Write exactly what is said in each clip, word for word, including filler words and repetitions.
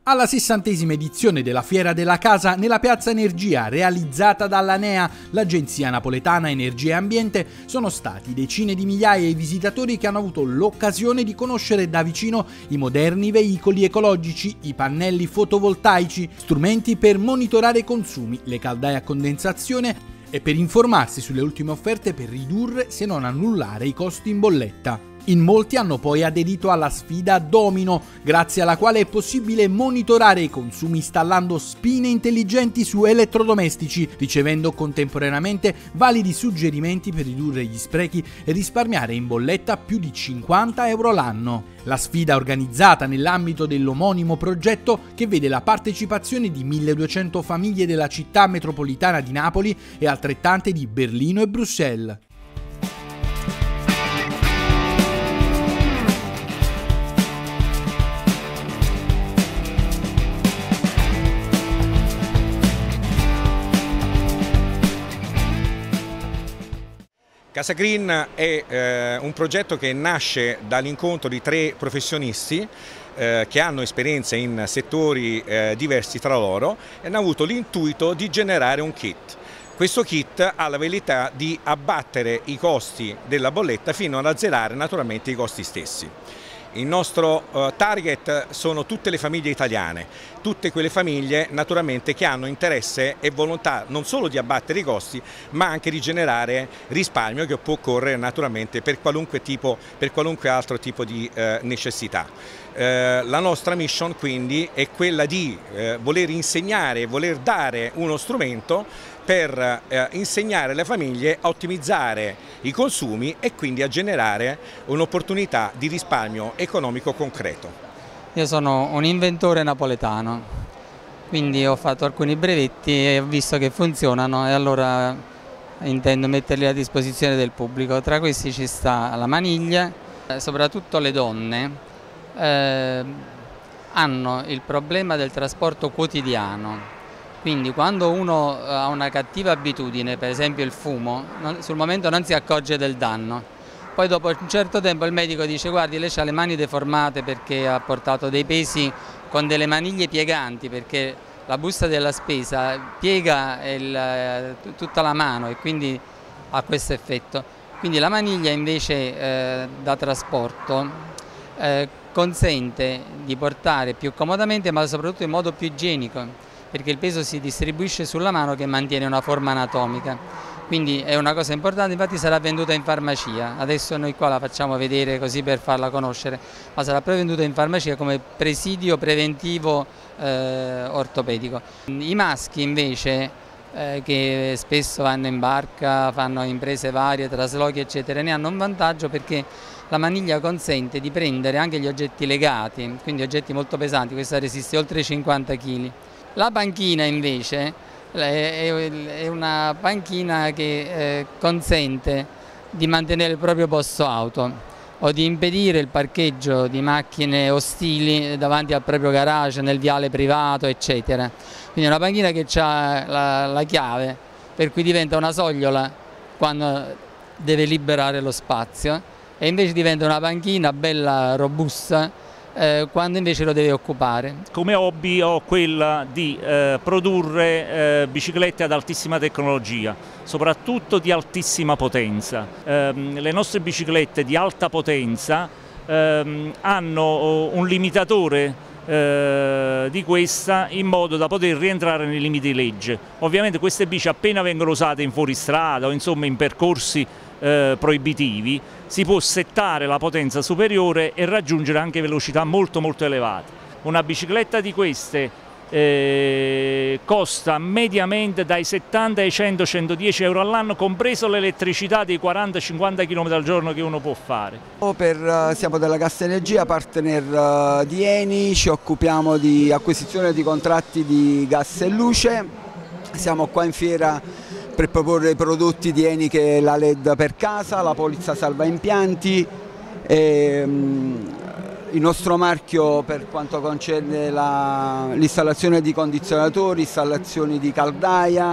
Alla sessantesima edizione della Fiera della Casa nella Piazza Energia, realizzata dall'Anea, l'agenzia napoletana Energia e Ambiente, sono stati decine di migliaia i visitatori che hanno avuto l'occasione di conoscere da vicino i moderni veicoli ecologici, i pannelli fotovoltaici, strumenti per monitorare i consumi, le caldaie a condensazione e per informarsi sulle ultime offerte per ridurre, se non annullare, i costi in bolletta. In molti hanno poi aderito alla sfida Domino, grazie alla quale è possibile monitorare i consumi installando spine intelligenti su elettrodomestici, ricevendo contemporaneamente validi suggerimenti per ridurre gli sprechi e risparmiare in bolletta più di cinquanta euro l'anno. La sfida organizzata nell'ambito dell'omonimo progetto che vede la partecipazione di milleduecento famiglie della città metropolitana di Napoli e altrettante di Berlino e Bruxelles. Casa Green è eh, un progetto che nasce dall'incontro di tre professionisti eh, che hanno esperienza in settori eh, diversi tra loro e hanno avuto l'intuito di generare un kit. Questo kit ha la velleità di abbattere i costi della bolletta fino ad azzerare naturalmente i costi stessi. Il nostro uh, target sono tutte le famiglie italiane, tutte quelle famiglie naturalmente che hanno interesse e volontà non solo di abbattere i costi ma anche di generare risparmio che può occorrere naturalmente per qualunque, tipo, per qualunque altro tipo di uh, necessità. Uh, la nostra mission quindi è quella di uh, voler insegnare, voler dare uno strumento per eh, insegnare alle famiglie a ottimizzare i consumi e quindi a generare un'opportunità di risparmio economico concreto. Io sono un inventore napoletano, quindi ho fatto alcuni brevetti e ho visto che funzionano e allora intendo metterli a disposizione del pubblico. Tra questi ci sta la maniglia, eh, soprattutto le donne eh, hanno il problema del trasporto quotidiano. Quindi quando uno ha una cattiva abitudine, per esempio il fumo, non, sul momento non si accorge del danno. Poi dopo un certo tempo il medico dice guardi lei ha le mani deformate perché ha portato dei pesi con delle maniglie pieganti, perché la busta della spesa piega il, tutta la mano e quindi ha questo effetto. Quindi la maniglia invece eh, da trasporto eh, consente di portare più comodamente ma soprattutto in modo più igienico, perché il peso si distribuisce sulla mano che mantiene una forma anatomica, quindi è una cosa importante. Infatti sarà venduta in farmacia, adesso noi qua la facciamo vedere così per farla conoscere, ma sarà poi venduta in farmacia come presidio preventivo eh, ortopedico. I maschi invece eh, che spesso vanno in barca, fanno imprese varie, traslochi eccetera, ne hanno un vantaggio perché la maniglia consente di prendere anche gli oggetti legati, quindi oggetti molto pesanti, questa resiste oltre cinquanta chili. La panchina invece è una panchina che consente di mantenere il proprio posto auto o di impedire il parcheggio di macchine ostili davanti al proprio garage, nel viale privato eccetera. Quindi è una panchina che ha la, la chiave per cui diventa una sogliola quando deve liberare lo spazio e invece diventa una panchina bella robusta Eh, quando invece lo deve occupare. Come hobby ho quella di eh, produrre eh, biciclette ad altissima tecnologia, soprattutto di altissima potenza. Eh, le nostre biciclette di alta potenza eh, hanno un limitatore eh, di questa in modo da poter rientrare nei limiti di legge. Ovviamente queste bici appena vengono usate in fuoristrada o insomma in percorsi Eh, proibitivi si può settare la potenza superiore e raggiungere anche velocità molto molto elevate. Una bicicletta di queste eh, costa mediamente dai settanta ai cento centodieci euro all'anno, compreso l'elettricità dei quaranta cinquanta chilometri al giorno che uno può fare. Per, siamo della Cassa Energia, partner di Eni, ci occupiamo di acquisizione di contratti di gas e luce, siamo qua in fiera per proporre i prodotti di Eni che è la L E D per casa, la polizza salva impianti, e, um, il nostro marchio per quanto concerne l'installazione di condizionatori, installazioni di caldaia,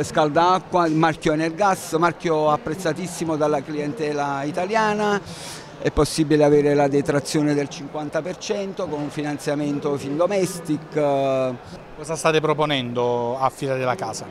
scalda acqua, il marchio Energas, marchio apprezzatissimo dalla clientela italiana. è possibile avere la detrazione del cinquanta per cento con un finanziamento Findomestic. Cosa state proponendo a Fiera della Casa?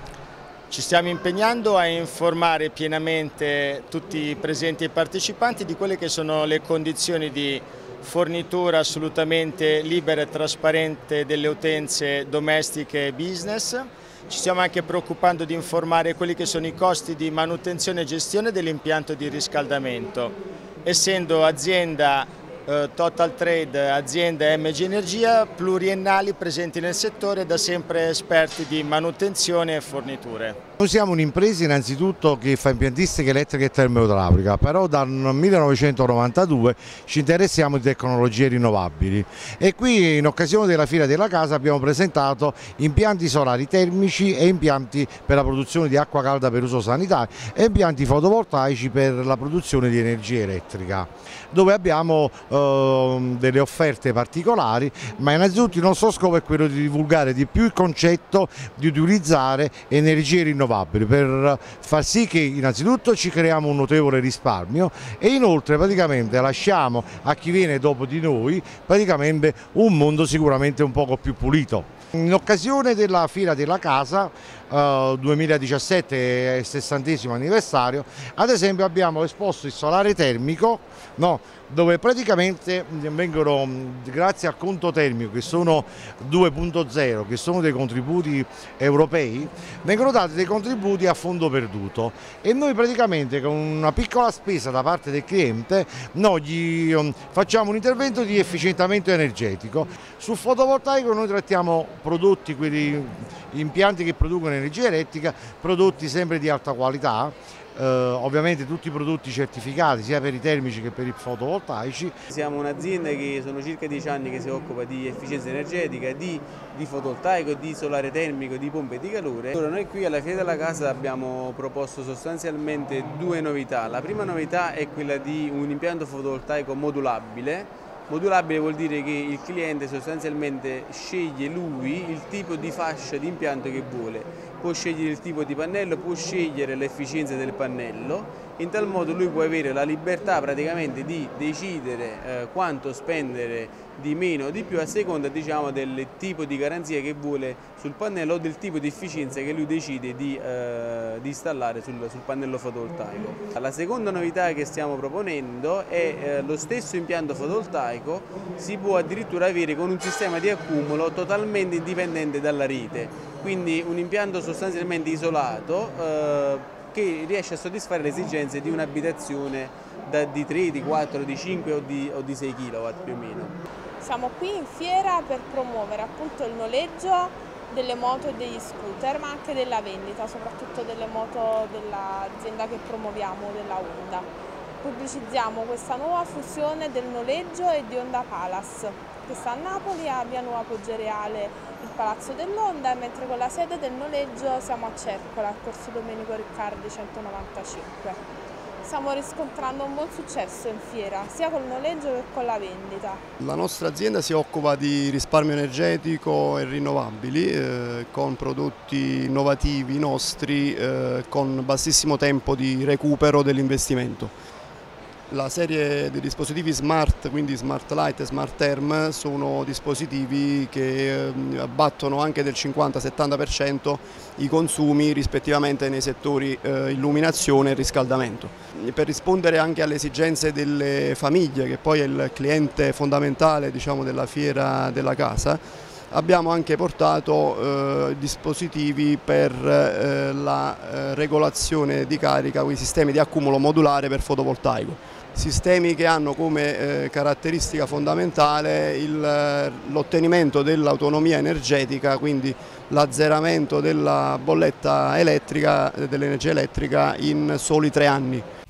Ci stiamo impegnando a informare pienamente tutti i presenti e partecipanti di quelle che sono le condizioni di fornitura assolutamente libera e trasparente delle utenze domestiche e business. Ci stiamo anche preoccupando di informare quelli che sono i costi di manutenzione e gestione dell'impianto di riscaldamento. Essendo azienda eh, Total Trade, azienda M G Energia, pluriennali presenti nel settore, da sempre esperti di manutenzione e forniture. Noi siamo un'impresa innanzitutto che fa impiantistica elettrica e termoidraulica, però dal millenovecentonovantadue ci interessiamo di tecnologie rinnovabili e qui in occasione della Fiera della Casa abbiamo presentato impianti solari termici e impianti per la produzione di acqua calda per uso sanitario e impianti fotovoltaici per la produzione di energia elettrica, dove abbiamo eh, delle offerte particolari, ma innanzitutto il nostro scopo è quello di divulgare di più il concetto di utilizzare energie rinnovabili per far sì che innanzitutto ci creiamo un notevole risparmio e inoltre praticamente lasciamo a chi viene dopo di noi praticamente un mondo sicuramente un poco più pulito. In occasione della Fiera della Casa eh, duemiladiciassette, sessantesimo anniversario, ad esempio abbiamo esposto il solare termico, no, dove praticamente vengono, grazie al conto termico che sono due punto zero, che sono dei contributi europei, vengono dati dei contributi a fondo perduto e noi praticamente con una piccola spesa da parte del cliente noi gli facciamo un intervento di efficientamento energetico. Sul fotovoltaico noi trattiamo prodotti, quelli impianti che producono energia elettrica, prodotti sempre di alta qualità. Uh, ovviamente tutti i prodotti certificati sia per i termici che per i fotovoltaici. Siamo un'azienda che sono circa dieci anni che si occupa di efficienza energetica, di, di fotovoltaico, di solare termico, di pompe di calore. Allora, noi qui alla Fiera della Casa abbiamo proposto sostanzialmente due novità. La prima novità è quella di un impianto fotovoltaico modulabile. Modulabile vuol dire che il cliente sostanzialmente sceglie lui il tipo di fascia di impianto che vuole. Può scegliere il tipo di pannello, può scegliere l'efficienza del pannello, in tal modo lui può avere la libertà praticamente di decidere eh, quanto spendere di meno o di più a seconda, diciamo, del tipo di garanzia che vuole sul pannello o del tipo di efficienza che lui decide di, eh, di installare sul, sul pannello fotovoltaico. La seconda novità che stiamo proponendo è eh, lo stesso impianto fotovoltaico si può addirittura avere con un sistema di accumulo totalmente indipendente dalla rete. Quindi un impianto sostanzialmente isolato eh, che riesce a soddisfare le esigenze di un'abitazione di tre, di quattro, di cinque o di, o di sei chilowatt più o meno. Siamo qui in fiera per promuovere appunto il noleggio delle moto e degli scooter, ma anche della vendita, soprattutto delle moto dell'azienda che promuoviamo, della Honda. Pubblicizziamo questa nuova fusione del noleggio e di Honda Palace, che sta a Napoli, a Via Nuova Poggioreale, il palazzo dell'Honda, mentre con la sede del noleggio siamo a Cercola, al corso Domenico Riccardi centonovantacinque. Stiamo riscontrando un buon successo in fiera, sia col noleggio che con la vendita. La nostra azienda si occupa di risparmio energetico e rinnovabili, eh, con prodotti innovativi nostri, eh, con bassissimo tempo di recupero dell'investimento. La serie dei dispositivi smart, quindi Smart Light e Smart Term, sono dispositivi che abbattono anche del cinquanta settanta per cento i consumi rispettivamente nei settori eh, illuminazione e riscaldamento. Per rispondere anche alle esigenze delle famiglie, che poi è il cliente fondamentale, diciamo, della Fiera della Casa, abbiamo anche portato eh, dispositivi per eh, la eh, regolazione di carica, quei sistemi di accumulo modulare per fotovoltaico. Sistemi che hanno come eh, caratteristica fondamentale l'ottenimento dell'autonomia energetica, quindi l'azzeramento della bolletta elettrica, dell'energia elettrica in soli tre anni.